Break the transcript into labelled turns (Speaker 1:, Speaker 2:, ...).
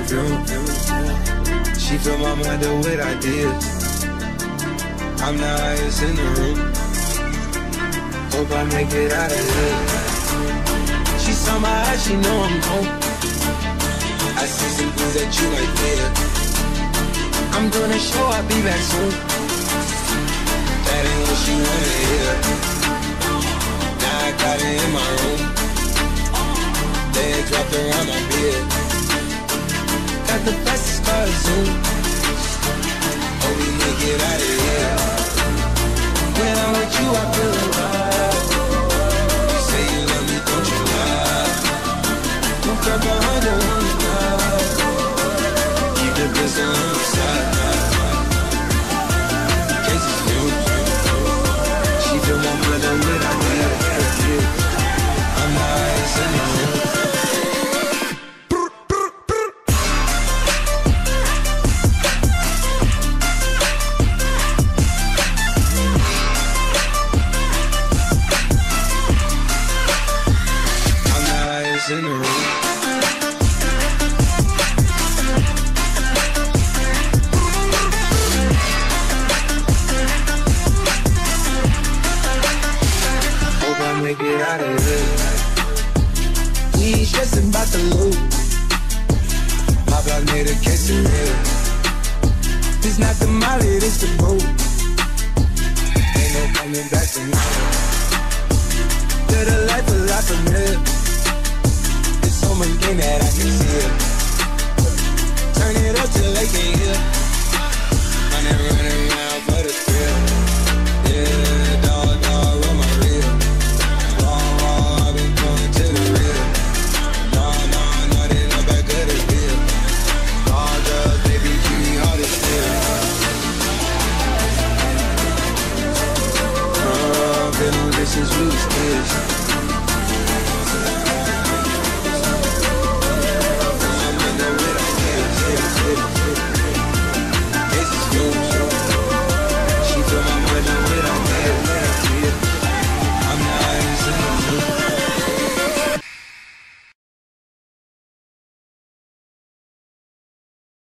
Speaker 1: room. She fill my mind up with ideas. I'm the highest in the room. Hope I make it out of here. She saw my eyes, she know I'm home. I see some things that you like there. I'm gonna show, I'll be back soon. That ain't what she wanna hear. Now I got it in my room. Legs wrapped around my beard. Got the fastest car Zoom. Hope we make it out of here. When I'm with you, I feel alive. You say you love me, don't you lie? Don't grab my heart, don't wanna die. Keep the pistol on the side. Case is new. She feel my mind up with ideas. I'm the highest in the room. In the room. Hope I make it out of here. We ain't stressing about the loot. My block made a case of real. It's not the molly, it's the boat. Ain't no coming back from now. Live the life a lot familiar. So much game that I can see it. Turn it up till they can't hear. Running, running,